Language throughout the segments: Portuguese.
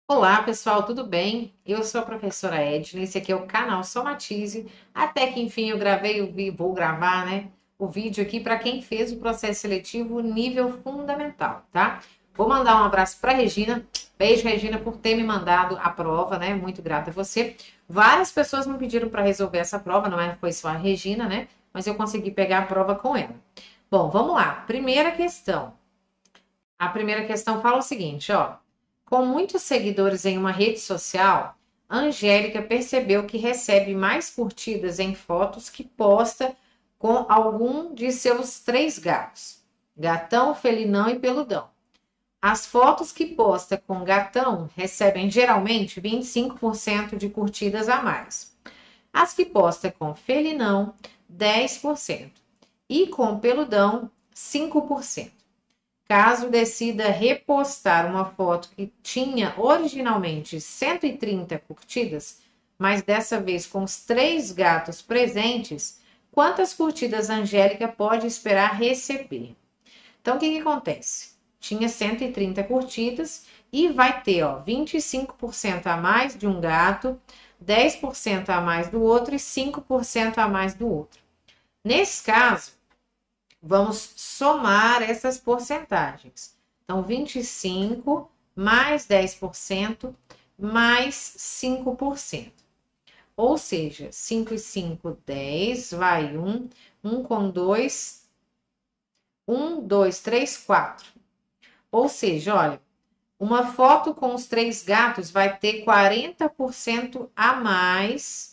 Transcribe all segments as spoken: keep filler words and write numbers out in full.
Olá, pessoal, tudo bem? Eu sou a professora Edna, esse aqui é o canal Somatize. Até que enfim eu gravei o vi- vou gravar, né, o vídeo aqui para quem fez o processo seletivo nível fundamental, tá? Vou mandar um abraço para Regina. Beijo, Regina, por ter me mandado a prova, né? Muito grata a você. Várias pessoas me pediram para resolver essa prova, não é? Foi só a Regina, né? Mas eu consegui pegar a prova com ela. Bom, vamos lá. Primeira questão. A primeira questão fala o seguinte, ó. Com muitos seguidores em uma rede social, Angélica percebeu que recebe mais curtidas em fotos que posta com algum de seus três gatos: Gatão, Felinão e Peludão. As fotos que posta com Gatão recebem geralmente vinte e cinco por cento de curtidas a mais. As que posta com Felinão, dez por cento. E com Peludão, cinco por cento. Caso decida repostar uma foto que tinha originalmente cento e trinta curtidas, mas dessa vez com os três gatos presentes, quantas curtidas a Angélica pode esperar receber? Então, o que, que acontece? Tinha cento e trinta curtidas e vai ter ó, vinte e cinco por cento a mais de um gato, dez por cento a mais do outro e cinco por cento a mais do outro. Nesse caso, vamos somar essas porcentagens. Então, vinte e cinco mais dez por cento mais cinco por cento. Ou seja, cinco e cinco, dez, vai um, um com dois, um, dois, três, quatro. Ou seja, olha, uma foto com os três gatos vai ter quarenta por cento a mais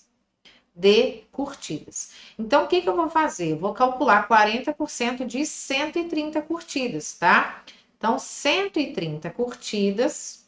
de curtidas. Então, o que, que eu vou fazer? Eu vou calcular quarenta por cento de cento e trinta curtidas, tá? Então, cento e trinta curtidas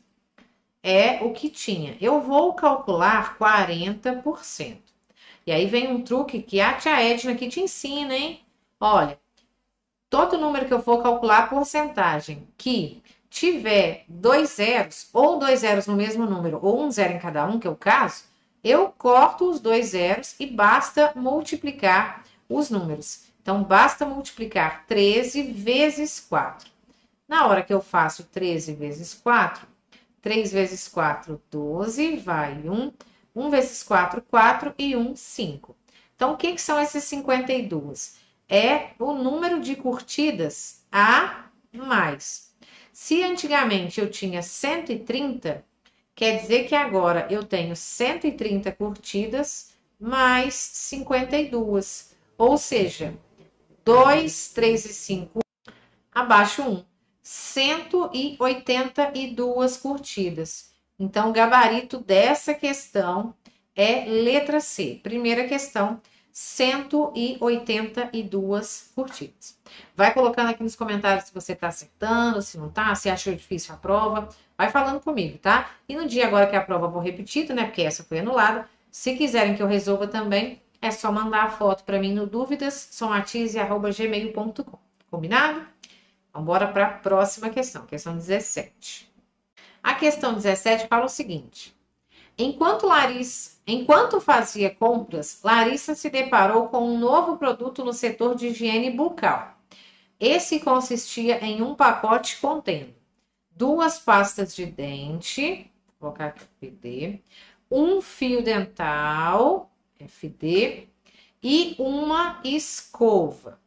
é o que tinha. Eu vou calcular quarenta por cento. E aí vem um truque que a tia Edna aqui te ensina, hein? Olha, todo número que eu for calcular a porcentagem que tiver dois zeros, ou dois zeros no mesmo número, ou um zero em cada um, que é o caso, eu corto os dois zeros e basta multiplicar os números. Então, basta multiplicar treze vezes quatro. Na hora que eu faço treze vezes quatro, três vezes quatro, doze, vai um. um vezes quatro, quatro e um, cinco. Então, o que, que são esses cinquenta e dois? É o número de curtidas a mais. Se antigamente eu tinha cento e trinta, quer dizer que agora eu tenho cento e trinta curtidas mais cinquenta e dois. Ou seja, dois, três e cinco, abaixo um. cento e oitenta e duas curtidas. Então, o gabarito dessa questão é letra C. Primeira questão, cento e oitenta e duas curtidas. Vai colocando aqui nos comentários se você está acertando, se não está, se achou difícil a prova. Vai falando comigo, tá? E no dia agora que a prova eu vou repetir, né? Porque essa foi anulada. Se quiserem que eu resolva também, é só mandar a foto para mim no dúvidas somatize arroba gmail ponto com. Combinado? Então, bora para a próxima questão, questão dezessete. A questão dezessete fala o seguinte: enquanto Larissa, enquanto fazia compras, Larissa se deparou com um novo produto no setor de higiene bucal. Esse consistia em um pacote contendo duas pastas de dente, vou colocar aqui F D, um fio dental, F D, e uma escova.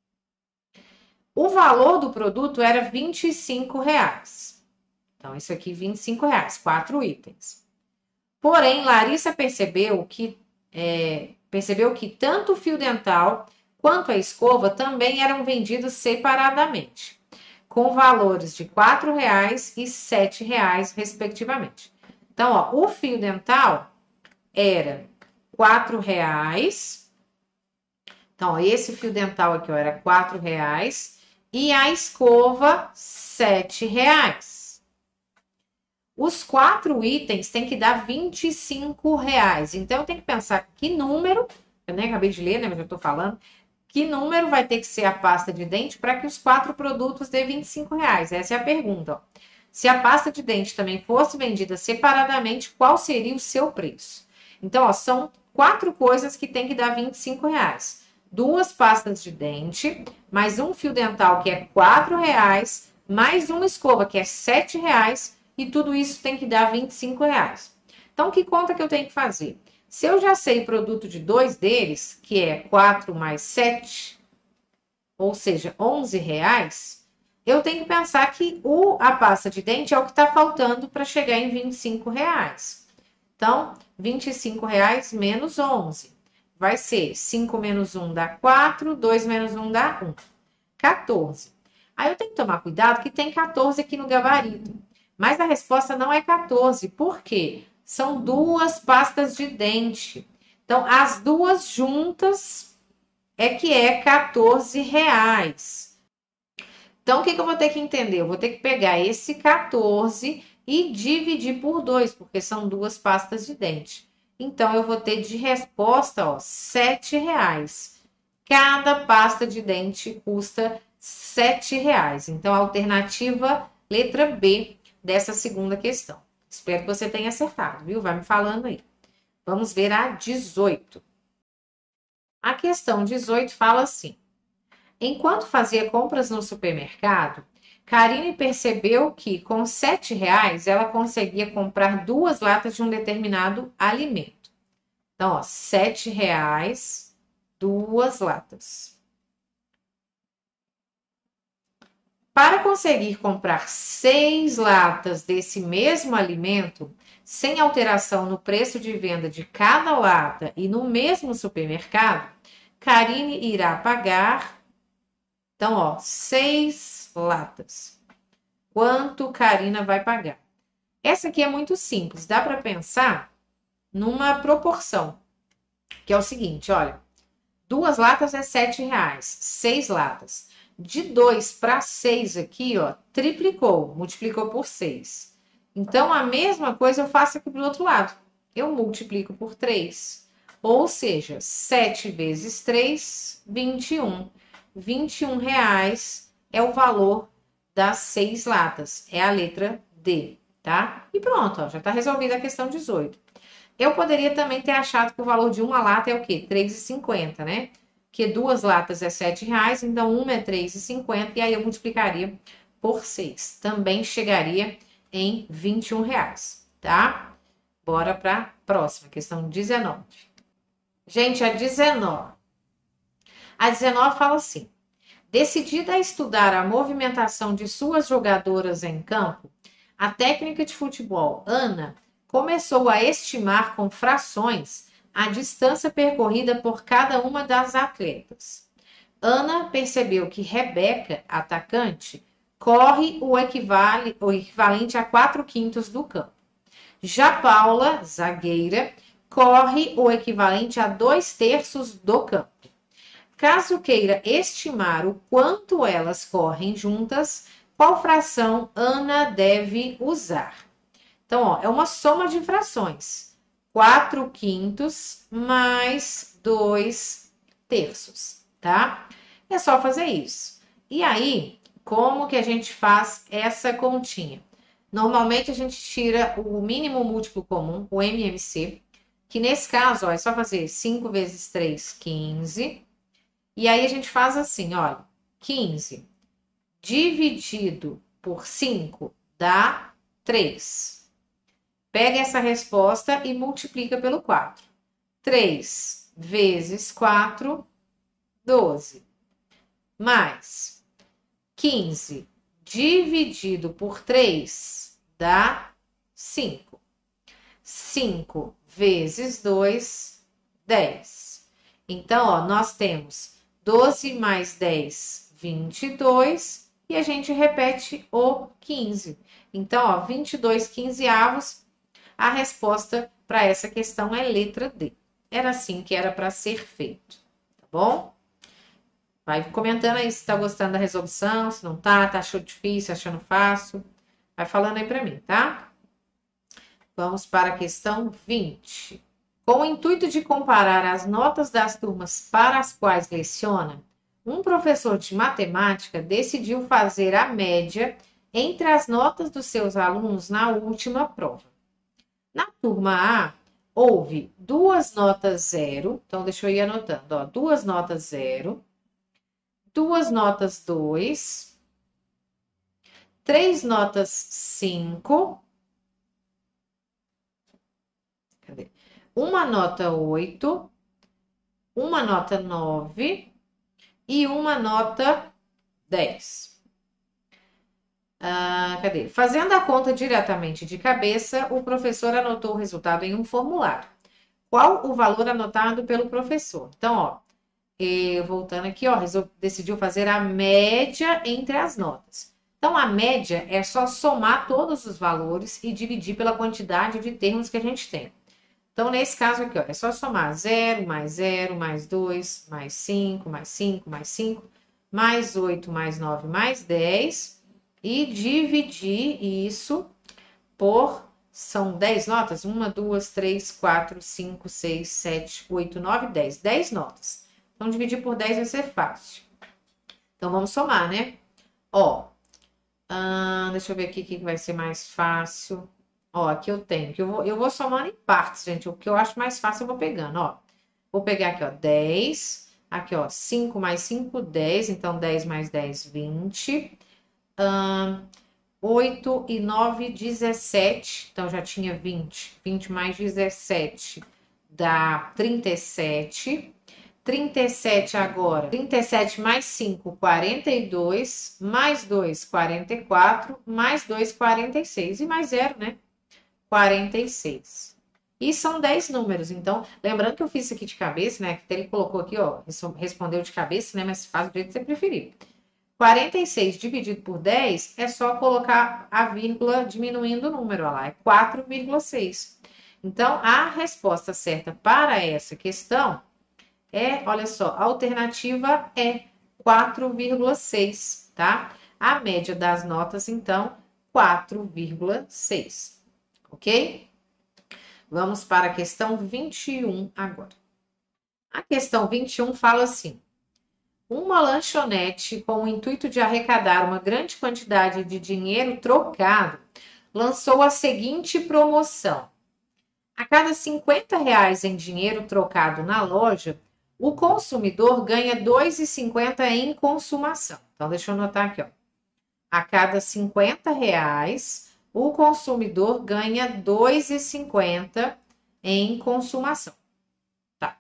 O valor do produto era vinte e cinco reais. Então, isso aqui, vinte e cinco reais, quatro itens. Porém, Larissa percebeu que, é, percebeu que tanto o fio dental quanto a escova também eram vendidos separadamente, com valores de quatro reais e sete reais, respectivamente. Então, ó, o fio dental era quatro reais. Então, ó, esse fio dental aqui ó, era quatro reais. E a escova, sete reais. Os quatro itens têm que dar vinte e cinco reais. Então, eu tenho que pensar que número, eu nem acabei de ler, né, mas eu tô falando, que número vai ter que ser a pasta de dente para que os quatro produtos dê vinte e cinco reais? Essa é a pergunta. Ó. Se a pasta de dente também fosse vendida separadamente, qual seria o seu preço? Então, ó, são quatro coisas que tem que dar vinte e cinco reais. Duas pastas de dente, mais um fio dental que é quatro reais, mais uma escova que é sete reais e tudo isso tem que dar vinte e cinco reais. Então, que conta que eu tenho que fazer? Se eu já sei o produto de dois deles, que é quatro mais sete, ou seja, onze reais, eu tenho que pensar que o, a pasta de dente é o que está faltando para chegar em vinte e cinco reais. Então, vinte e cinco reais menos onze. Vai ser cinco menos um dá quatro, dois menos um dá um. quatorze. Aí eu tenho que tomar cuidado que tem quatorze aqui no gabarito. Mas a resposta não é quatorze. Por quê? São duas pastas de dente. Então, as duas juntas é que é quatorze reais. Então, o que, que eu vou ter que entender? Eu vou ter que pegar esse quatorze e dividir por dois, porque são duas pastas de dente. Então, eu vou ter de resposta, ó, sete reais. Cada pasta de dente custa sete reais. Então, a alternativa letra B dessa segunda questão. Espero que você tenha acertado, viu? Vai me falando aí. Vamos ver a dezoito. A questão dezoito fala assim. Enquanto fazia compras no supermercado, Karine percebeu que com sete reais ela conseguia comprar duas latas de um determinado alimento. Então, ó, sete reais, duas latas. Para conseguir comprar seis latas desse mesmo alimento, sem alteração no preço de venda de cada lata e no mesmo supermercado, Karine irá pagar, então, ó, seis latas. Quanto Karina vai pagar? Essa aqui é muito simples, dá para pensar numa proporção, que é o seguinte, olha, duas latas é sete reais, seis latas. De dois para seis aqui, ó, triplicou, multiplicou por seis. Então, a mesma coisa eu faço aqui do outro lado. Eu multiplico por três. Ou seja, sete vezes três, vinte e um. vinte e um reais é o valor das seis latas. É a letra D, tá? E pronto, ó, já está resolvida a questão dezoito. Eu poderia também ter achado que o valor de uma lata é o quê? três reais e cinquenta, né? Que duas latas é sete reais, então uma é três reais e cinquenta, e aí eu multiplicaria por seis. Também chegaria em vinte e um reais, tá? Bora para a próxima, questão dezenove. Gente, a dezenove. A dezenove fala assim. Decidida a estudar a movimentação de suas jogadoras em campo, a técnica de futebol, Ana, começou a estimar com frações a distância percorrida por cada uma das atletas. Ana percebeu que Rebeca, atacante, corre o, equivale, o equivalente a quatro quintos do campo. Já Paula, zagueira, corre o equivalente a dois terços do campo. Caso queira estimar o quanto elas correm juntas, qual fração Ana deve usar? Então, ó, é uma soma de frações. quatro quintos mais dois terços, tá? É só fazer isso. E aí, como que a gente faz essa continha? Normalmente, a gente tira o mínimo múltiplo comum, o M M C, que nesse caso, ó, é só fazer cinco vezes três, quinze. E aí, a gente faz assim, olha, quinze dividido por cinco dá três. Pega essa resposta e multiplica pelo quatro. três vezes quatro, doze. Mais quinze dividido por três dá cinco. cinco vezes dois, dez. Então, ó, nós temos doze mais dez, vinte e dois. E a gente repete o quinze. Então, ó, vinte e dois quinzeavos. A resposta para essa questão é letra D. Era assim que era para ser feito, tá bom? Vai comentando aí se está gostando da resolução, se não tá, tá achando difícil, achando fácil. Vai falando aí para mim, tá? Vamos para a questão vinte. Com o intuito de comparar as notas das turmas para as quais leciona, um professor de matemática decidiu fazer a média entre as notas dos seus alunos na última prova. Na turma A, houve duas notas zero, então deixa eu ir anotando, ó, duas notas zero, duas notas dois, três notas cinco uma nota oito, uma nota nove e uma nota dez. Ah, cadê? Fazendo a conta diretamente de cabeça, o professor anotou o resultado em um formulário. Qual o valor anotado pelo professor? Então, ó, eu, voltando aqui, ó, decidiu fazer a média entre as notas. Então, a média é só somar todos os valores e dividir pela quantidade de termos que a gente tem. Então, nesse caso aqui, ó, é só somar zero, mais zero, mais dois, mais cinco, mais cinco, mais cinco, mais oito, mais nove, mais dez e dividir isso por, são dez notas? uma, duas, três, quatro, cinco, seis, sete, oito, nove, dez. dez notas. Então, dividir por dez vai ser fácil. Então, vamos somar, né? Ó, hum, deixa eu ver aqui o que vai ser mais fácil. Ó, aqui eu tenho, que eu vou, eu vou somando em partes, gente. O que eu acho mais fácil eu vou pegando, ó. Vou pegar aqui, ó, dez. Aqui, ó, cinco mais cinco, dez. Então, dez mais dez, vinte. Hum, oito e nove, dezessete. Então, já tinha vinte. vinte mais dezessete dá trinta e sete. trinta e sete agora. trinta e sete mais cinco, quarenta e dois. Mais dois, quarenta e quatro. Mais dois, quarenta e seis. E mais zero, né? quarenta e seis. E são dez números. Então, lembrando que eu fiz isso aqui de cabeça, né? Que ele colocou aqui, ó. Respondeu de cabeça, né? Mas faz do jeito que você preferir. quarenta e seis dividido por dez é só colocar a vírgula diminuindo o número, olha lá, é quatro vírgula seis. Então, a resposta certa para essa questão é, olha só, a alternativa é quatro vírgula seis, tá? A média das notas, então, quatro vírgula seis, ok? Vamos para a questão vinte e um agora. A questão vinte e um fala assim: uma lanchonete, com o intuito de arrecadar uma grande quantidade de dinheiro trocado, lançou a seguinte promoção. A cada cinquenta reais em dinheiro trocado na loja, o consumidor ganha dois reais e cinquenta centavos em consumação. Então, deixa eu anotar aqui, ó. A cada cinquenta reais, o consumidor ganha dois reais e cinquenta centavos em consumação. Tá.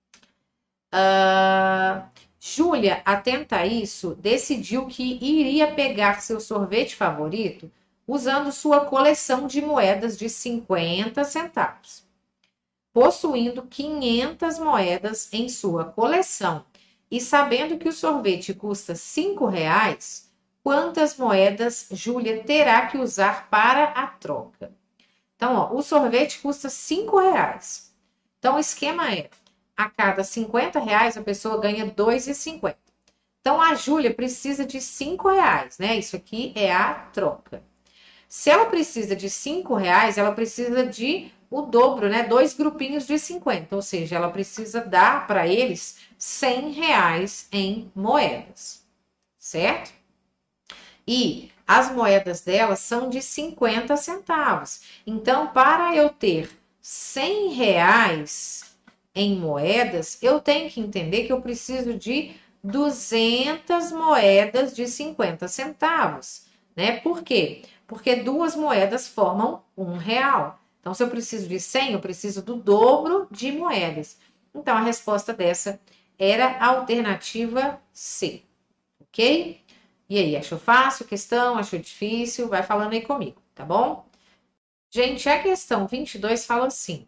Uh... Júlia, atenta a isso, decidiu que iria pegar seu sorvete favorito usando sua coleção de moedas de cinquenta centavos. Possuindo quinhentas moedas em sua coleção e sabendo que o sorvete custa cinco reais, quantas moedas Júlia terá que usar para a troca? Então, ó, o sorvete custa cinco reais. Então, o esquema é: a cada cinquenta reais, a pessoa ganha dois reais e cinquenta centavos. Então, a Júlia precisa de cinco reais, né? Isso aqui é a troca. Se ela precisa de cinco reais, ela precisa de o dobro, né? Dois grupinhos de cinquenta. Ou seja, ela precisa dar para eles cem reais em moedas, certo? E as moedas dela são de cinquenta centavos. Então, para eu ter cem reais em moedas, eu tenho que entender que eu preciso de duzentas moedas de cinquenta centavos, né? Por quê? Porque duas moedas formam um real. Então, se eu preciso de cem, eu preciso do dobro de moedas. Então, a resposta dessa era a alternativa C, ok? E aí, achou fácil a questão? Achou difícil? Vai falando aí comigo, tá bom? Gente, a questão vinte e dois fala assim: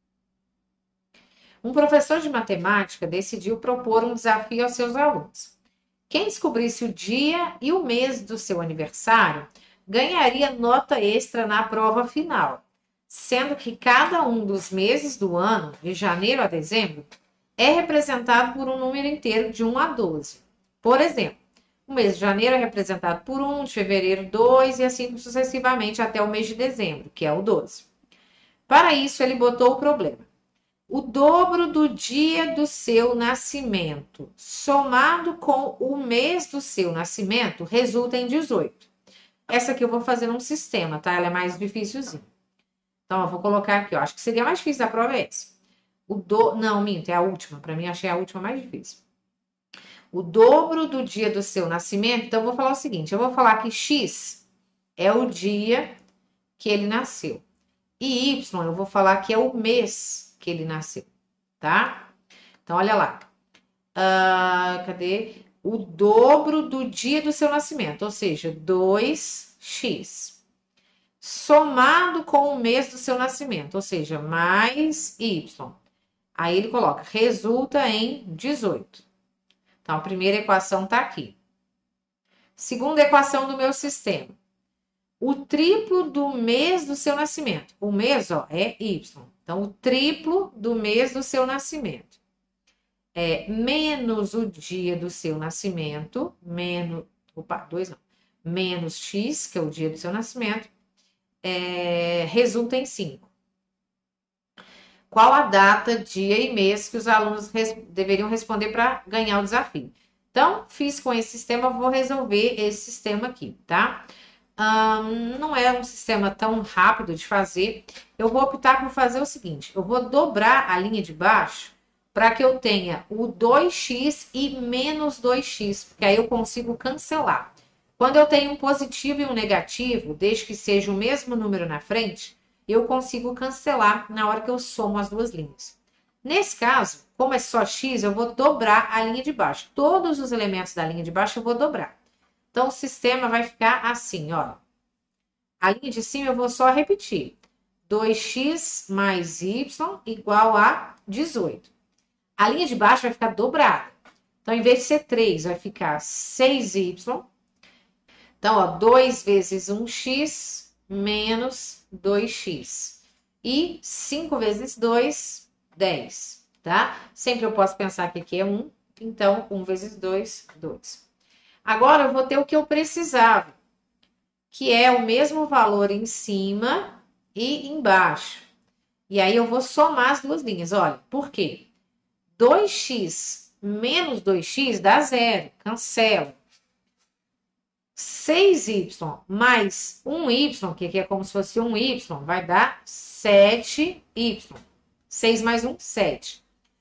um professor de matemática decidiu propor um desafio aos seus alunos. Quem descobrisse o dia e o mês do seu aniversário ganharia nota extra na prova final, sendo que cada um dos meses do ano, de janeiro a dezembro, é representado por um número inteiro de um a doze. Por exemplo, o mês de janeiro é representado por um, de fevereiro dois e assim sucessivamente até o mês de dezembro, que é o doze. Para isso, ele botou o problema: o dobro do dia do seu nascimento, somado com o mês do seu nascimento, resulta em dezoito. Essa aqui eu vou fazer num sistema, tá? Ela é mais dificilzinha. Então, eu vou colocar aqui, ó. Acho que seria mais difícil da prova é essa. O do... Não, minto, é a última. Para mim, achei a última mais difícil. O dobro do dia do seu nascimento. Então, eu vou falar o seguinte: eu vou falar que X é o dia que ele nasceu. E Y, eu vou falar que é o mês que ele nasceu, tá? Então, olha lá. Ah, cadê? O dobro do dia do seu nascimento, ou seja, dois x. Somado com o mês do seu nascimento, ou seja, mais y. Aí ele coloca, resulta em dezoito. Então, a primeira equação está aqui. Segunda equação do meu sistema. O triplo do mês do seu nascimento. O mês, ó, é y. Então, o triplo do mês do seu nascimento. É menos o dia do seu nascimento, menos, opa, dois não, menos x, que é o dia do seu nascimento, é, resulta em cinco. Qual a data, dia e mês que os alunos res, deveriam responder para ganhar o desafio? Então, fiz com esse sistema, vou resolver esse sistema aqui, tá? Um, não é um sistema tão rápido de fazer. Eu vou optar por fazer o seguinte, eu vou dobrar a linha de baixo para que eu tenha o dois x e menos dois x, porque aí eu consigo cancelar. Quando eu tenho um positivo e um negativo, desde que seja o mesmo número na frente, eu consigo cancelar na hora que eu somo as duas linhas. Nesse caso, como é só x, eu vou dobrar a linha de baixo. Todos os elementos da linha de baixo eu vou dobrar. Então, o sistema vai ficar assim, ó. A linha de cima eu vou só repetir. dois x mais y igual a dezoito. A linha de baixo vai ficar dobrada. Então, em vez de ser três, vai ficar seis y. Então, ó, dois vezes um x menos dois x. E cinco vezes dois, dez, tá? Sempre eu posso pensar que aqui é um. Então, um vezes dois, dois. Agora, eu vou ter o que eu precisava, que é o mesmo valor em cima e embaixo. E aí, eu vou somar as duas linhas. Olha, por quê? dois x menos dois x dá zero, cancela. seis y mais um y, que aqui é como se fosse um y, vai dar sete y. seis mais um, sete.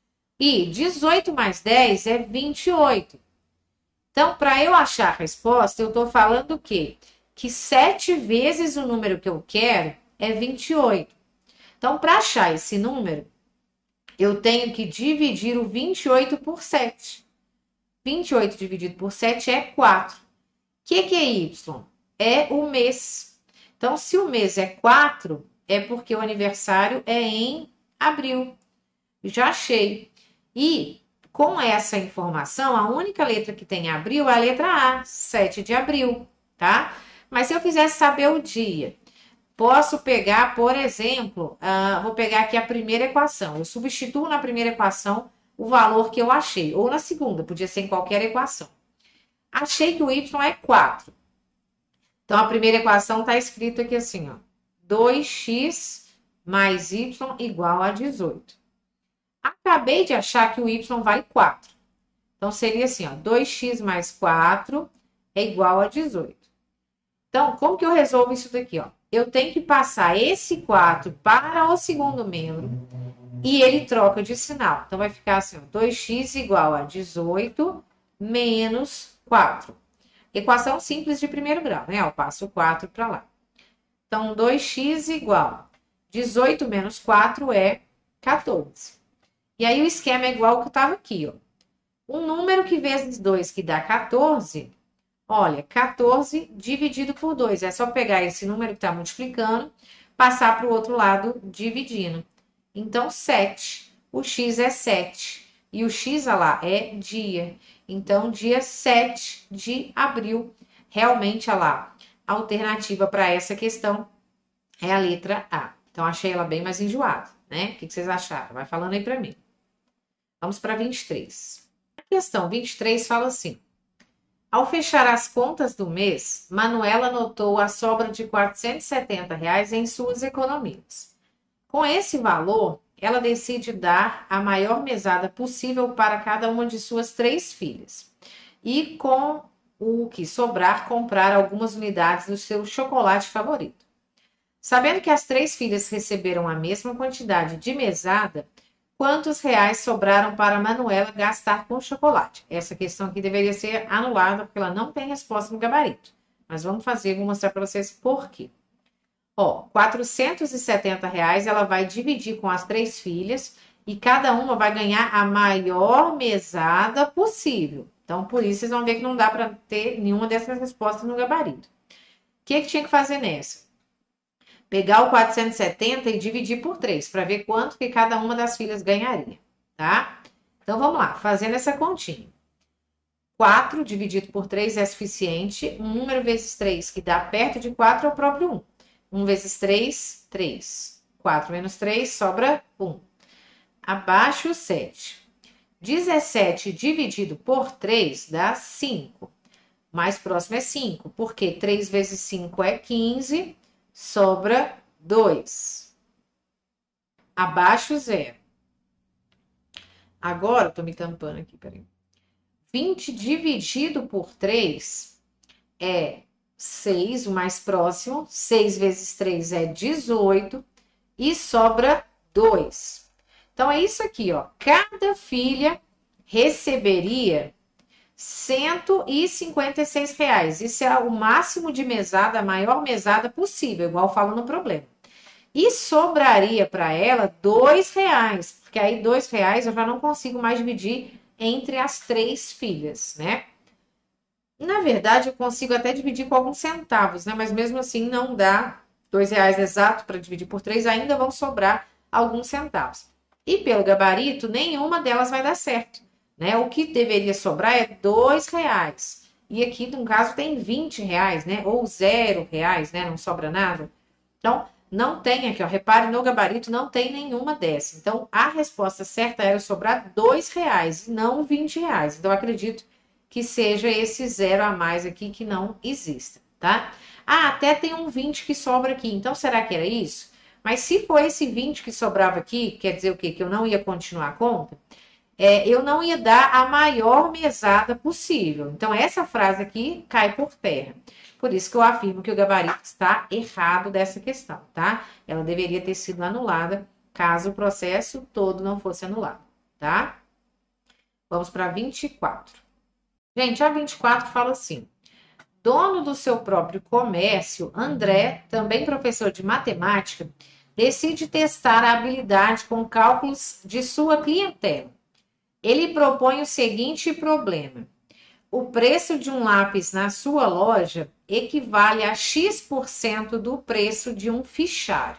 E dezoito mais dez é vinte e oito. Então, para eu achar a resposta, eu estou falando o quê? Que sete vezes o número que eu quero é vinte e oito. Então, para achar esse número, eu tenho que dividir o vinte e oito por sete. vinte e oito dividido por sete é quatro. O que, que é Y? É o mês. Então, se o mês é quatro, é porque o aniversário é em abril. Já achei. E, com essa informação, a única letra que tem abril é a letra A, sete de abril, tá? Mas se eu quisesse saber o dia, posso pegar, por exemplo, uh, vou pegar aqui a primeira equação. Eu substituo na primeira equação o valor que eu achei. Ou na segunda, podia ser em qualquer equação. Achei que o y é quatro. Então, a primeira equação está escrito aqui assim, ó. dois x mais y igual a dezoito. Acabei de achar que o y vale quatro. Então, seria assim, ó. dois x mais quatro é igual a dezoito. Então, como que eu resolvo isso daqui, ó? Eu tenho que passar esse quatro para o segundo membro e ele troca de sinal. Então, vai ficar assim, ó, dois x igual a dezoito menos quatro. Equação simples de primeiro grau, né? Eu passo o quatro para lá. Então, dois x igual dezoito menos quatro é quatorze. E aí, o esquema é igual ao que estava aqui, ó. Um número que vezes dois, que dá quatorze... Olha, quatorze dividido por dois. É só pegar esse número que está multiplicando, passar para o outro lado dividindo. Então, sete. O x é sete. E o x, olha lá, é dia. Então, dia sete de abril. Realmente, olha lá, a alternativa para essa questão é a letra A. Então, achei ela bem mais enjoada, né? O que vocês acharam? Vai falando aí para mim. Vamos para vinte e três. A questão vinte e três fala assim. Ao fechar as contas do mês, Manuela notou a sobra de quatrocentos e setenta reais em suas economias. Com esse valor, ela decide dar a maior mesada possível para cada uma de suas três filhas. E com o que sobrar, comprar algumas unidades do seu chocolate favorito. Sabendo que as três filhas receberam a mesma quantidade de mesada, quantos reais sobraram para Manuela gastar com chocolate? Essa questão aqui deveria ser anulada, porque ela não tem resposta no gabarito. Mas vamos fazer, vou mostrar para vocês por quê. Ó, quatrocentos e setenta reais ela vai dividir com as três filhas e cada uma vai ganhar a maior mesada possível. Então, por isso, vocês vão ver que não dá para ter nenhuma dessas respostas no gabarito. O que, que tinha que fazer nessa? Pegar o quatrocentos e setenta e dividir por três, para ver quanto que cada uma das filhas ganharia, tá? Então, vamos lá, fazendo essa continha. quatro dividido por três é suficiente. um número vezes três, que dá perto de quatro, é o próprio um. um vezes três, três. quatro menos três, sobra um. Abaixo, sete. dezessete dividido por três dá cinco. Mais próximo é cinco, porque três vezes cinco é quinze, sobra dois. Abaixo, zero. Agora, tô me tampando aqui, peraí. vinte dividido por três é seis, o mais próximo. seis vezes três é dezoito e sobra dois. Então, é isso aqui, ó. Cada filha receberia cento e cinquenta e seis reais. Isso é o máximo de mesada, a maior mesada possível, igual fala no problema. E sobraria para ela dois reais, porque aí dois reais eu já não consigo mais dividir entre as três filhas, né? Na verdade, eu consigo até dividir com alguns centavos, né? Mas mesmo assim não dá dois reais exato para dividir por três, ainda vão sobrar alguns centavos. E pelo gabarito, nenhuma delas vai dar certo, né? O que deveria sobrar é dois reais. E aqui, no caso, tem vinte reais, né? Ou zero reais, né? Não sobra nada. Então, não tem aqui, ó. Repare, no gabarito não tem nenhuma dessa. Então, a resposta certa era sobrar dois reais, não vinte reais. Então, eu acredito que seja esse zero a mais aqui que não exista, tá? Ah, até tem um vinte que sobra aqui. Então, será que era isso? Mas se for esse vinte que sobrava aqui, quer dizer o quê? Que eu não ia continuar a conta? É, eu não ia dar a maior mesada possível. Então, essa frase aqui cai por terra. Por isso que eu afirmo que o gabarito está errado dessa questão, tá? Ela deveria ter sido anulada caso o processo todo não fosse anulado, tá? Vamos para vinte e quatro. Gente, a vinte e quatro fala assim: dono do seu próprio comércio, André, também professor de matemática, decide testar a habilidade com cálculos de sua clientela. Ele propõe o seguinte problema: o preço de um lápis na sua loja equivale a X% do preço de um fichário.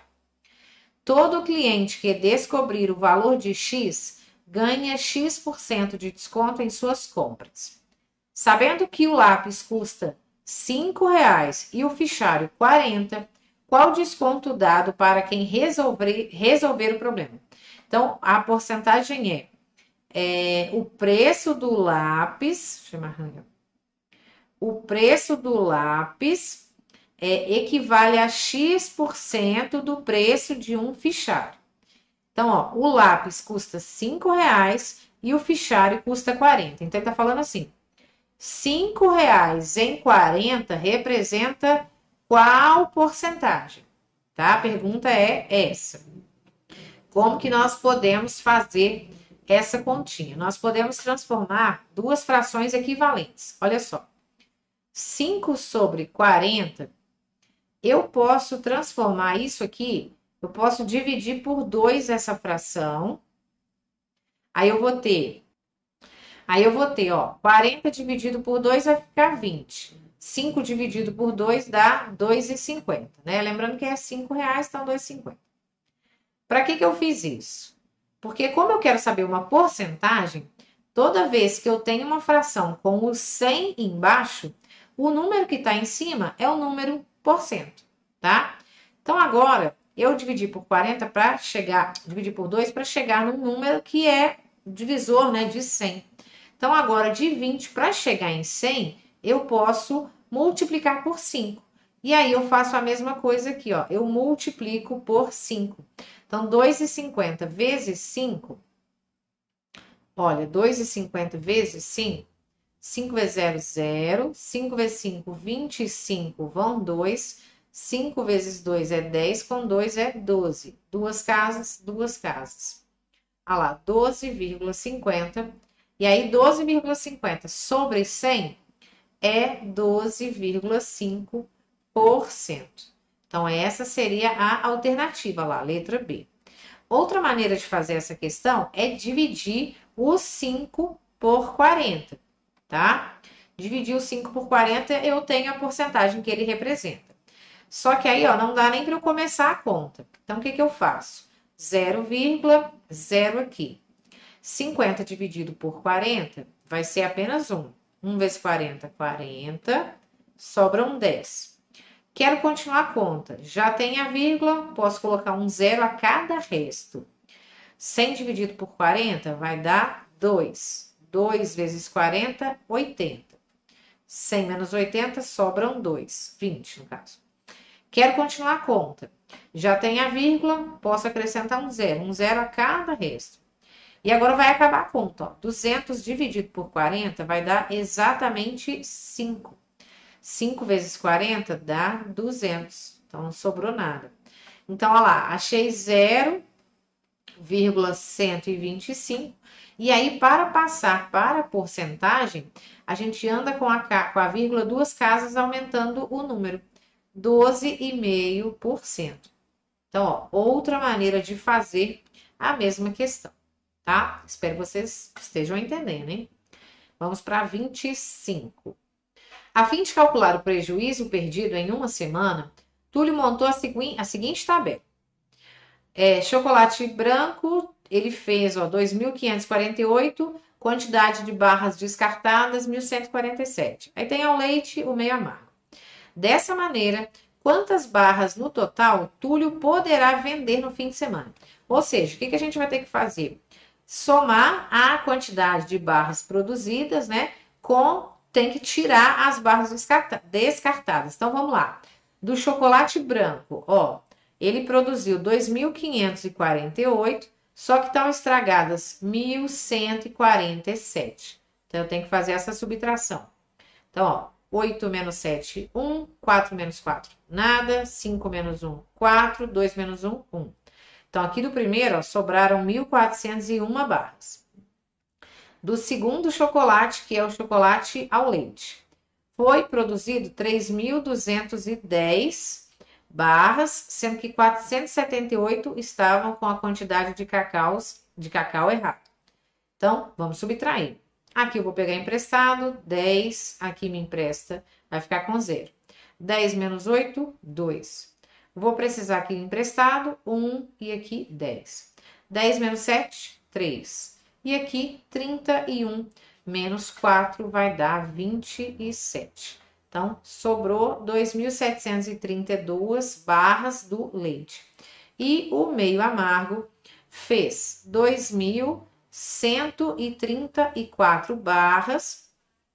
Todo cliente que descobrir o valor de X ganha X% de desconto em suas compras. Sabendo que o lápis custa cinco reais e o fichário quarenta, qual desconto dado para quem resolver, resolver o problema? Então, a porcentagem é, é o preço do lápis, deixa eu arranjar, o preço do lápis é, equivale a X% do preço de um fichário. Então, ó, o lápis custa cinco reais e o fichário custa quarenta. Então, ele está falando assim: cinco reais em quarenta representa qual porcentagem? Tá? A pergunta é essa. Como que nós podemos fazer essa continha? Nós podemos transformar duas frações equivalentes. Olha só. cinco sobre quarenta, eu posso transformar isso aqui, eu posso dividir por dois essa fração. Aí eu vou ter Aí eu vou ter, ó, quarenta dividido por dois vai ficar vinte. cinco dividido por dois dá dois reais e cinquenta, né? Lembrando que é cinco reais, então dois reais e cinquenta. Para que que eu fiz isso? Porque como eu quero saber uma porcentagem, toda vez que eu tenho uma fração com o cem embaixo, o número que está em cima é o número por cento, tá? Então agora, eu dividi por quarenta para chegar, dividir por dois para chegar num número que é divisor, né, de cem. Então, agora, de vinte para chegar em cem, eu posso multiplicar por cinco. E aí, eu faço a mesma coisa aqui, ó. Eu multiplico por cinco. Então, dois reais e cinquenta vezes cinco. Olha, dois reais e cinquenta vezes cinco. cinco vezes zero, zero. cinco vezes cinco, vinte e cinco, vão dois. cinco vezes dois é dez, com dois é doze. Duas casas, duas casas. Olha lá, doze vírgula cinquenta. E aí, doze vírgula cinquenta sobre cem é doze vírgula cinco por cento. Então, essa seria a alternativa lá, letra B. Outra maneira de fazer essa questão é dividir o cinco por quarenta, tá? Dividir o cinco por quarenta, eu tenho a porcentagem que ele representa. Só que aí, ó, não dá nem para eu começar a conta. Então, o que que eu faço? zero vírgula zero aqui. cinquenta dividido por quarenta vai ser apenas um. um vezes quarenta, quarenta. Sobram dez. Quero continuar a conta. Já tem a vírgula, posso colocar um zero a cada resto. cem dividido por quarenta vai dar dois. dois vezes quarenta, oitenta. cem menos oitenta, sobram dois. vinte, no caso. Quero continuar a conta. Já tem a vírgula, posso acrescentar um zero. Um zero a cada resto. E agora vai acabar a conta. Ó. duzentos dividido por quarenta vai dar exatamente cinco. cinco vezes quarenta dá duzentos. Então, não sobrou nada. Então, olha lá, achei zero vírgula cento e vinte e cinco. E aí, para passar para a porcentagem, a gente anda com a, com a vírgula duas casas aumentando o número. doze vírgula cinco por cento. Então, ó, outra maneira de fazer a mesma questão, tá? Espero que vocês estejam entendendo, hein? Vamos para vinte e cinco. A fim de calcular o prejuízo perdido em uma semana, Túlio montou a, segui a seguinte tabela. É, chocolate branco, ele fez ó, dois mil quinhentos e quarenta e oito, quantidade de barras descartadas, mil cento e quarenta e sete. Aí tem ao leite, o meio amargo. Dessa maneira, quantas barras no total Túlio poderá vender no fim de semana? Ou seja, o que, que a gente vai ter que fazer? Somar a quantidade de barras produzidas, né, com... tem que tirar as barras descartadas. Então, vamos lá. Do chocolate branco, ó, ele produziu dois mil quinhentos e quarenta e oito, só que estão estragadas mil cento e quarenta e sete. Então, eu tenho que fazer essa subtração. Então, ó, oito menos sete, um. quatro menos quatro, nada. cinco menos um, quatro. dois menos um, um. Então, aqui do primeiro, ó, sobraram mil quatrocentos e uma barras. Do segundo chocolate, que é o chocolate ao leite, foi produzido três mil duzentos e dez barras, sendo que quatrocentos e setenta e oito estavam com a quantidade de, cacaus, de cacau errado. Então, vamos subtrair. Aqui eu vou pegar emprestado, dez, aqui me empresta, vai ficar com zero. dez menos oito, dois. Vou precisar aqui emprestado, um e aqui dez. dez menos sete, três. E aqui, trinta e um menos quatro vai dar vinte e sete. Então, sobrou dois mil setecentos e trinta e duas barras do leite. E o meio amargo fez dois mil cento e trinta e quatro barras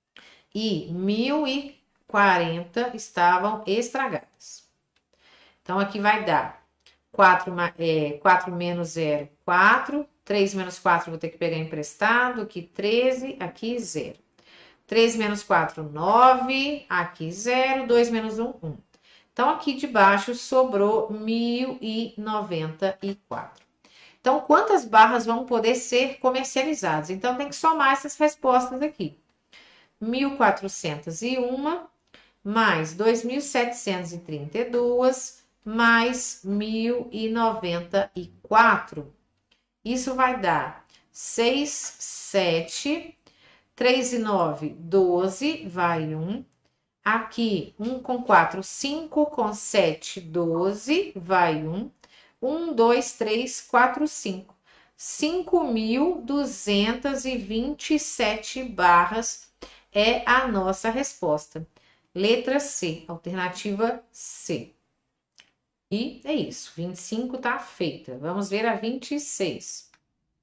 e mil e quarenta estavam estragadas. Então, aqui vai dar quatro, é, quatro menos zero, quatro. três menos quatro, vou ter que pegar emprestado. Aqui treze, aqui zero. três menos quatro, nove. Aqui zero. dois menos um, um. Então, aqui de baixo sobrou mil e noventa e quatro. Então, quantas barras vão poder ser comercializadas? Então, tem que somar essas respostas aqui. mil quatrocentos e um mais dois mil setecentos e trinta e dois mais mil e noventa e quatro. Isso vai dar seis, sete, três e nove, doze, vai um. Aqui, um com quatro, cinco, com sete, doze, vai um. um, dois, três, quatro, cinco. cinco mil duzentos e vinte e sete barras é a nossa resposta. Letra C, alternativa C. E é isso, vinte e cinco tá feita. Vamos ver a vinte e seis.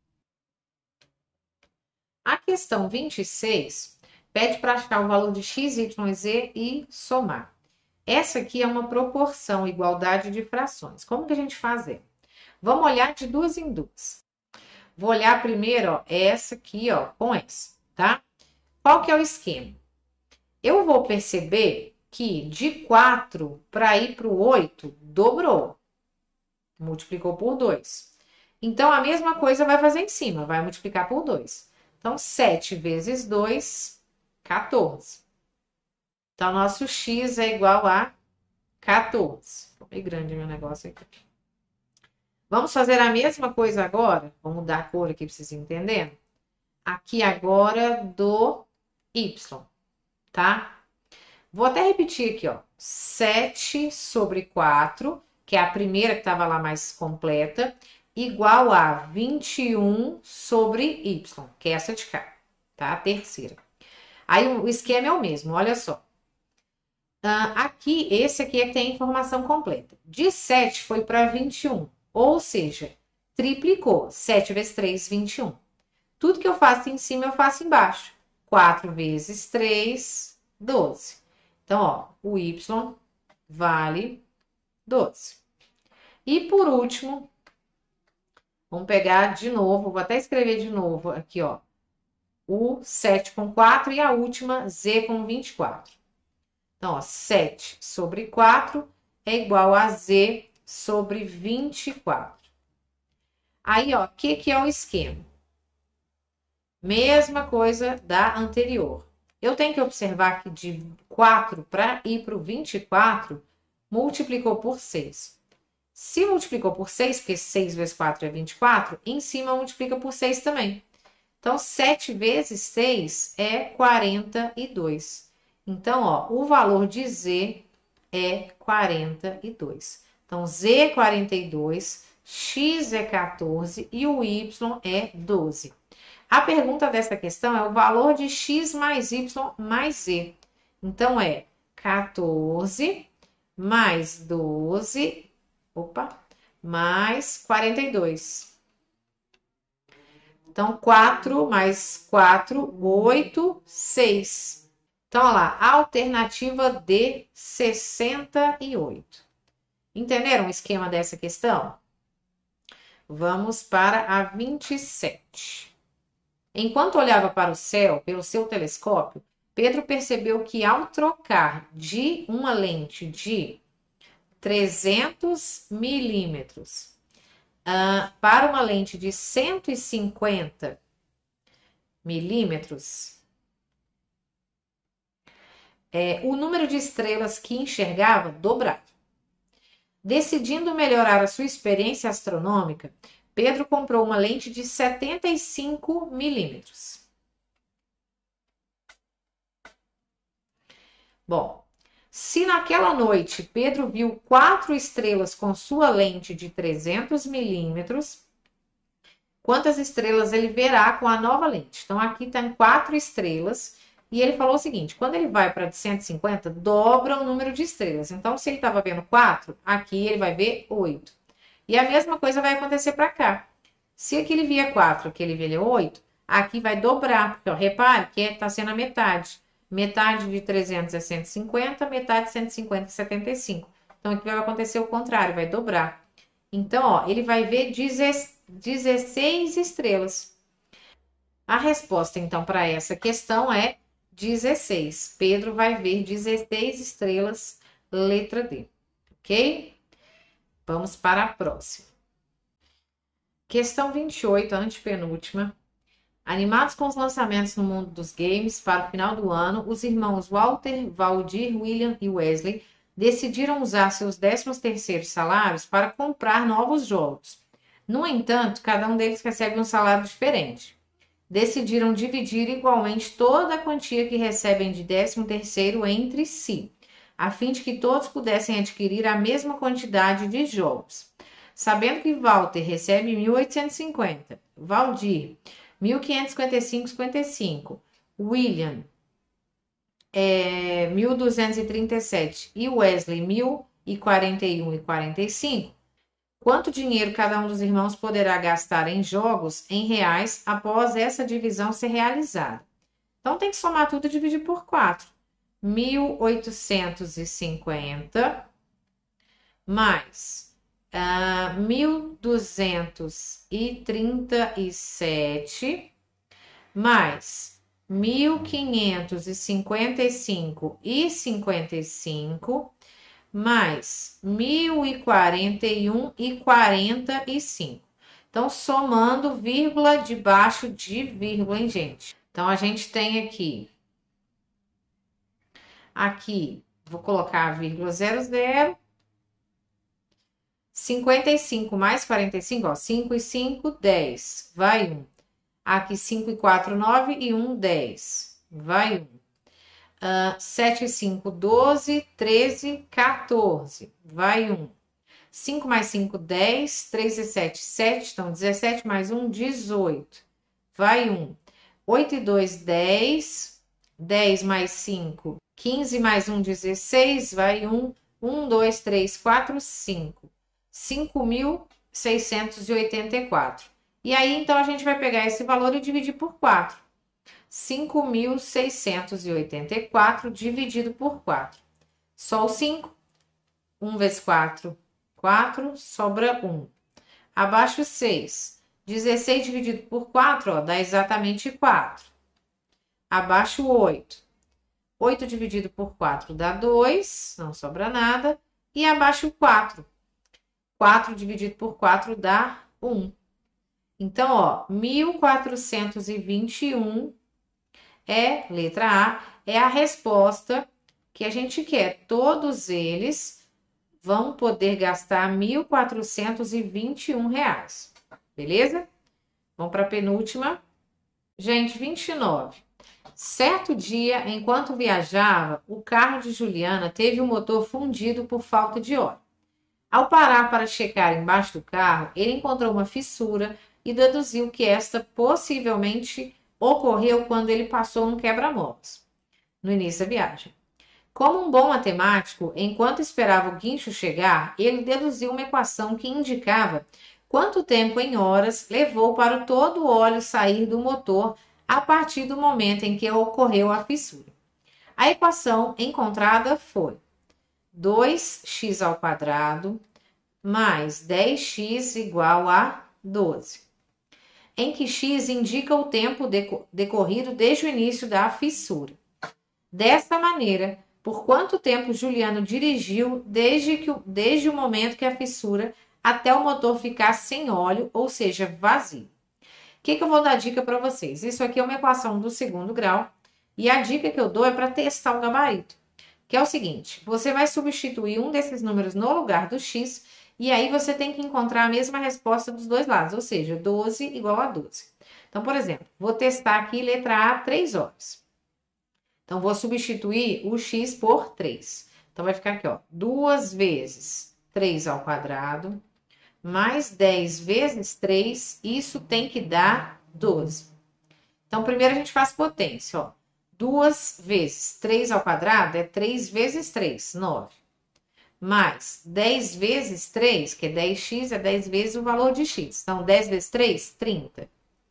A questão vinte e seis pede para achar o valor de x, y, z e somar. Essa aqui é uma proporção, igualdade de frações. Como que a gente faz? Vamos olhar de duas em duas. Vou olhar primeiro, ó, essa aqui, ó, com essa, tá? Qual que é o esquema? Eu vou perceber que de quatro para ir para o oito, dobrou. Multiplicou por dois. Então, a mesma coisa vai fazer em cima, vai multiplicar por dois. Então, sete vezes dois, quatorze. Então, nosso x é igual a quatorze. Ficou meio grande meu negócio aqui. Vamos fazer a mesma coisa agora? Vou mudar a cor aqui para vocês entenderem. Aqui agora do Y, tá? Vou até repetir aqui, ó. sete sobre quatro, que é a primeira que estava lá mais completa, igual a vinte e um sobre Y, que é essa de cá, tá? A terceira. Aí o esquema é o mesmo, olha só. Ah, aqui, esse aqui é que tem a informação completa. De sete foi para vinte e um, ou seja, triplicou. sete vezes três, vinte e um. Tudo que eu faço em cima, eu faço embaixo. quatro vezes três, doze. Então, ó, o Y vale doze. E por último, vamos pegar de novo, vou até escrever de novo aqui, ó. O sete com quatro e a última Z com vinte e quatro. Então, ó, sete sobre quatro é igual a Z sobre vinte e quatro. Aí, ó, o que, que é o esquema? Mesma coisa da anterior. Eu tenho que observar que de quatro para ir para o vinte e quatro, multiplicou por seis. Se multiplicou por seis, porque seis vezes quatro é vinte e quatro, em cima multiplica por seis também. Então, sete vezes seis é quarenta e dois. Então, ó, o valor de Z é quarenta e dois. Então, Z é quarenta e dois, X é quatorze e o Y é doze. A pergunta dessa questão é o valor de X mais Y mais Z. Então, é quatorze mais doze, opa, mais quarenta e dois. Então, quatro mais quatro, oito, seis. Então, olha lá, alternativa D, sessenta e oito. Entenderam o esquema dessa questão? Vamos para a vinte e sete. Enquanto olhava para o céu pelo seu telescópio, Pedro percebeu que ao trocar de uma lente de trezentos milímetros uh, para uma lente de cento e cinquenta milímetros, é, o número de estrelas que enxergava dobrava. Decidindo melhorar a sua experiência astronômica, Pedro comprou uma lente de setenta e cinco milímetros. Bom, se naquela noite Pedro viu quatro estrelas com sua lente de trezentos milímetros, quantas estrelas ele verá com a nova lente? Então, aqui tem quatro estrelas e ele falou o seguinte, quando ele vai para de cento e cinquenta, dobra o número de estrelas. Então, se ele estava vendo quatro, aqui ele vai ver oito. E a mesma coisa vai acontecer para cá. Se aqui ele via quatro, aqui ele via oito, aqui vai dobrar. Porque, ó, repare que está sendo a metade. Metade de trezentos é cento e cinquenta, metade de cento e cinquenta é setenta e cinco. Então, aqui vai acontecer o contrário, vai dobrar. Então, ó, ele vai ver dezesseis estrelas. A resposta, então, para essa questão é dezesseis. Pedro vai ver dezesseis estrelas, letra D. Ok? Vamos para a próxima. Questão vinte e oito, a antepenúltima. Animados com os lançamentos no mundo dos games para o final do ano, os irmãos Walter, Valdir, William e Wesley decidiram usar seus décimos terceiros salários para comprar novos jogos. No entanto, cada um deles recebe um salário diferente. Decidiram dividir igualmente toda a quantia que recebem de décimo terceiro entre si, a fim de que todos pudessem adquirir a mesma quantidade de jogos. Sabendo que Walter recebe mil oitocentos e cinquenta, Valdir mil quinhentos e cinquenta e cinco vírgula cinquenta e cinco, William é, mil duzentos e trinta e sete e Wesley mil e quarenta e um vírgula quarenta e cinco, quanto dinheiro cada um dos irmãos poderá gastar em jogos em reais após essa divisão ser realizada? Então tem que somar tudo e dividir por quatro. mil oitocentos e cinquenta mais Uh, mil duzentos e trinta e sete mais mil quinhentos e cinquenta e cinco e cinquenta e cinco mais mil e quarenta e um e quarenta e cinco. Então, somando vírgula debaixo de vírgula, hein, gente? Então, a gente tem aqui, aqui, vou colocar vírgula zero zero. cinquenta e cinco mais quarenta e cinco, ó, cinco e cinco, dez, vai um. Aqui cinco e quatro, nove e um, dez, vai um. Uh, sete e cinco, doze, treze, quatorze, vai um. cinco mais cinco, dez, três e sete, sete, então dezessete mais um, dezoito, vai um. oito e dois, dez, dez mais cinco, quinze mais um, dezesseis, vai um. um, dois, três, quatro, cinco. cinco mil seiscentos e oitenta e quatro. E aí, então, a gente vai pegar esse valor e dividir por quatro. cinco mil seiscentos e oitenta e quatro dividido por quatro. Só o cinco. um vezes quatro, quatro, sobra um. Abaixo seis. dezesseis dividido por quatro, ó, dá exatamente quatro. Abaixo oito. oito dividido por quatro dá dois, não sobra nada. E abaixo quatro. quatro dividido por quatro dá um. Então, ó, mil quatrocentos e vinte e um é, letra A, é a resposta que a gente quer. Todos eles vão poder gastar mil quatrocentos e vinte e um reais. Beleza? Vamos para a penúltima. Gente, vinte e nove. Certo dia, enquanto viajava, o carro de Juliana teve o motor fundido por falta de óleo. Ao parar para checar embaixo do carro, ele encontrou uma fissura e deduziu que esta possivelmente ocorreu quando ele passou um quebra-molas no início da viagem. Como um bom matemático, enquanto esperava o guincho chegar, ele deduziu uma equação que indicava quanto tempo em horas levou para todo o óleo sair do motor a partir do momento em que ocorreu a fissura. A equação encontrada foi dois x ao quadrado mais dez x igual a doze, em que x indica o tempo decorrido desde o início da fissura. Desta maneira, por quanto tempo Juliano dirigiu desde, que, desde o momento que a fissura até o motor ficar sem óleo, ou seja, vazio. O que, que eu vou dar dica para vocês? Isso aqui é uma equação do segundo grau e a dica que eu dou é para testar o gabarito, que é o seguinte, você vai substituir um desses números no lugar do x e aí você tem que encontrar a mesma resposta dos dois lados, ou seja, doze igual a doze. Então, por exemplo, vou testar aqui letra A, três horas. Então, vou substituir o x por três. Então, vai ficar aqui, ó, duas vezes três ao quadrado, mais dez vezes três, isso tem que dar doze. Então, primeiro a gente faz potência, ó. duas vezes três ao quadrado é três vezes três, nove. Mais dez vezes três, que é dez x, é dez vezes o valor de x. Então, dez vezes três, trinta.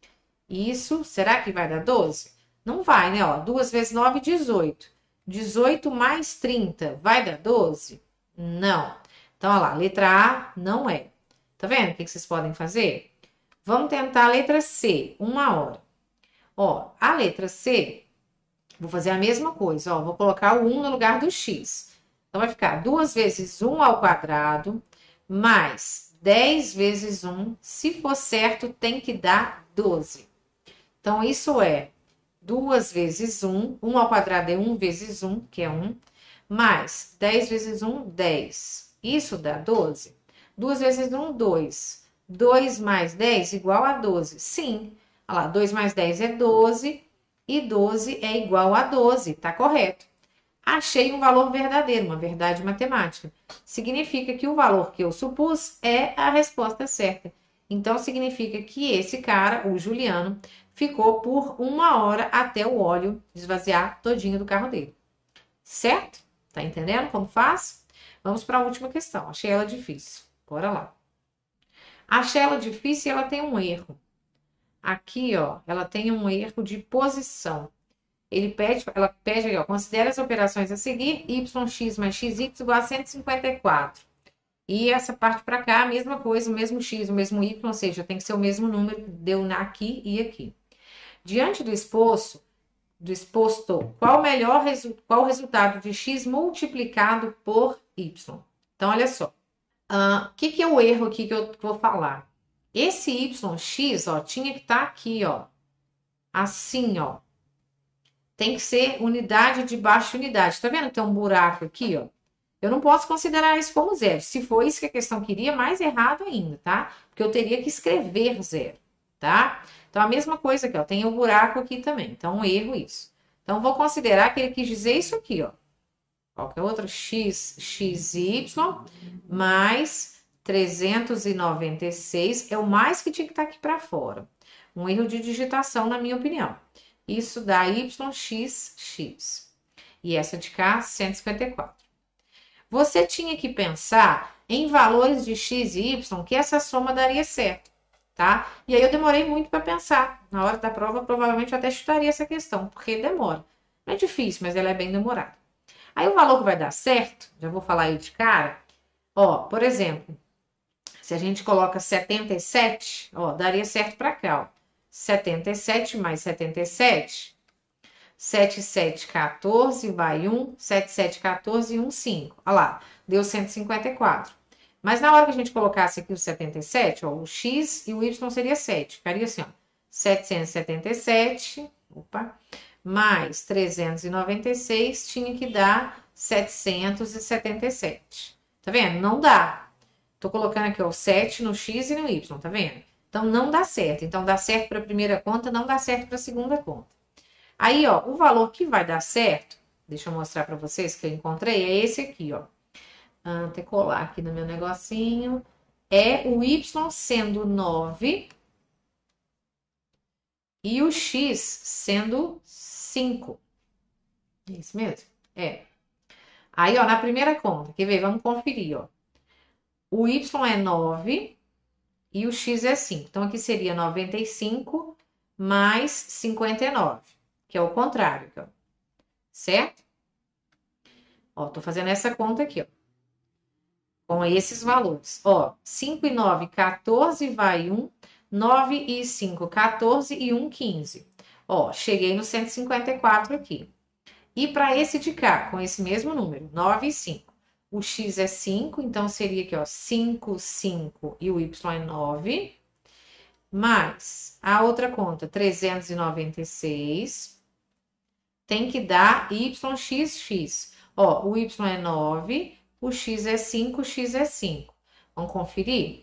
Isso, será que vai dar doze? Não vai, né? Ó, duas vezes nove, dezoito. dezoito mais trinta, vai dar doze? Não. Então, olha lá, letra A não é. Tá vendo o que vocês podem fazer? Vamos tentar a letra C, uma hora. Ó, a letra C, vou fazer a mesma coisa, ó. Vou colocar o um no lugar do x. Então, vai ficar duas vezes um ao quadrado, mais dez vezes um. Se for certo, tem que dar doze. Então, isso é duas vezes um. um ao quadrado é um vezes um, que é um. Mais dez vezes um, dez. Isso dá doze. duas vezes um, dois. dois mais dez igual a doze. Sim. Olha lá, dois mais dez é doze. E doze é igual a doze. Tá correto. Achei um valor verdadeiro, uma verdade matemática. Significa que o valor que eu supus é a resposta certa. Então, significa que esse cara, o Juliano, ficou por uma hora até o óleo esvaziar todinho do carro dele. Certo? Tá entendendo como faz? Vamos para a última questão. Achei ela difícil. Bora lá. Achei ela difícil e ela tem um erro. Aqui, ó, ela tem um erro de posição. Ele pede, ela pede aqui, ó, considere as operações a seguir, yx mais xy igual a cento e cinquenta e quatro. E essa parte para cá, a mesma coisa, o mesmo x, o mesmo y, ou seja, tem que ser o mesmo número que deu aqui e aqui. Diante do exposto, do exposto, qual o melhor qual o resultado de x multiplicado por y? Então, olha só. O uh, que, que é o erro aqui que eu vou falar? Esse yx, ó, tinha que estar tá aqui, ó. Assim, ó. Tem que ser unidade debaixo de unidade. Tá vendo que tem um buraco aqui, ó? eu não posso considerar isso como zero. Se for isso que a questão queria, mais errado ainda, tá? Porque eu teria que escrever zero, tá? Então, a mesma coisa aqui, ó, tem o buraco aqui também. Então, um erro isso. Então, vou considerar que ele quis dizer isso aqui, ó. Qualquer outro x, xy, mais trezentos e noventa e seis é o mais que tinha que estar aqui para fora. Um erro de digitação, na minha opinião. Isso dá yxx. E essa de cá, cento e cinquenta e quatro. Você tinha que pensar em valores de x e y que essa soma daria certo, tá? E aí eu demorei muito para pensar. Na hora da prova, provavelmente eu até chutaria essa questão, porque demora. Não é difícil, mas ela é bem demorada. Aí o valor que vai dar certo, já vou falar aí de cara, ó, por exemplo, se a gente coloca setenta e sete, ó, daria certo para cá, ó. setenta e sete mais setenta e sete, sete, sete, quatorze, vai um, sete, sete, quatorze e um, cinco. Olha lá, deu cento e cinquenta e quatro. Mas na hora que a gente colocasse aqui o setenta e sete, ó, o x e o y seria sete. Ficaria assim, ó, setecentos e setenta e sete, opa, mais trezentos e noventa e seis tinha que dar setecentos e setenta e sete. Tá vendo? Não dá. Tô colocando aqui, ó, o sete no x e no y, tá vendo? Então, não dá certo. Então, dá certo para a primeira conta, não dá certo para a segunda conta. Aí, ó, o valor que vai dar certo, deixa eu mostrar para vocês que eu encontrei, é esse aqui, ó. Ah, até colar aqui no meu negocinho. É o y sendo nove e o x sendo cinco. É isso mesmo? É. Aí, ó, na primeira conta, quer ver? Vamos conferir, ó. O y é nove e o x é cinco. Então, aqui seria noventa e cinco mais cinquenta e nove, que é o contrário, ó. Certo? Ó, tô fazendo essa conta aqui, ó. Com esses valores. Ó, cinco e nove, quatorze, vai um. nove e cinco, quatorze e um, quinze. Ó, cheguei no cento e cinquenta e quatro aqui. E para esse de cá, com esse mesmo número, nove e cinco. O x é cinco, então seria aqui, ó, cinco, cinco e o y é nove. Mais a outra conta, trezentos e noventa e seis. Tem que dar yxx. Ó, o y é nove, o x é cinco, o x é cinco. Vamos conferir?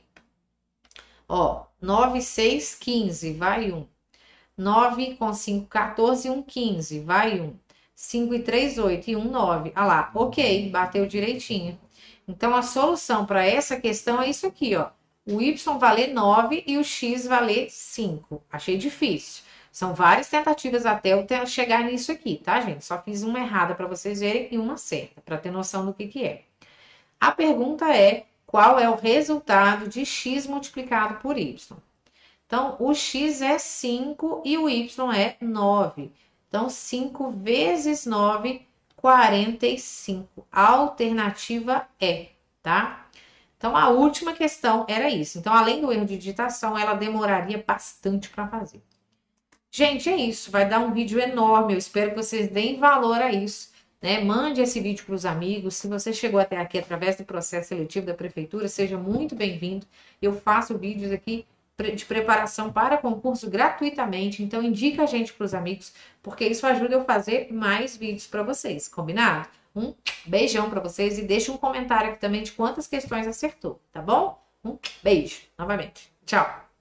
Ó, nove, seis, quinze, vai um. nove com cinco, quatorze e um, quinze, vai um. cinco e três, oito e um, nove. Ah lá, ok, bateu direitinho. Então, a solução para essa questão é isso aqui, ó. O y valer nove e o x valer cinco. Achei difícil. São várias tentativas até eu chegar nisso aqui, tá, gente? Só fiz uma errada para vocês verem e uma certa, para ter noção do que que é. A pergunta é, qual é o resultado de x multiplicado por y? Então, o x é cinco e o y é nove. Então, cinco vezes nove, quarenta e cinco. A alternativa é, tá? Então, a última questão era isso. Então, além do erro de digitação, ela demoraria bastante para fazer. Gente, é isso. Vai dar um vídeo enorme. Eu espero que vocês deem valor a isso, né? Mande esse vídeo para os amigos. Se você chegou até aqui através do processo seletivo da prefeitura, seja muito bem-vindo. Eu faço vídeos aqui de preparação para concurso gratuitamente. Então, indica a gente para os amigos, porque isso ajuda eu a fazer mais vídeos para vocês. Combinado? Um beijão para vocês e deixa um comentário aqui também de quantas questões acertou, tá bom? Um beijo, novamente. Tchau!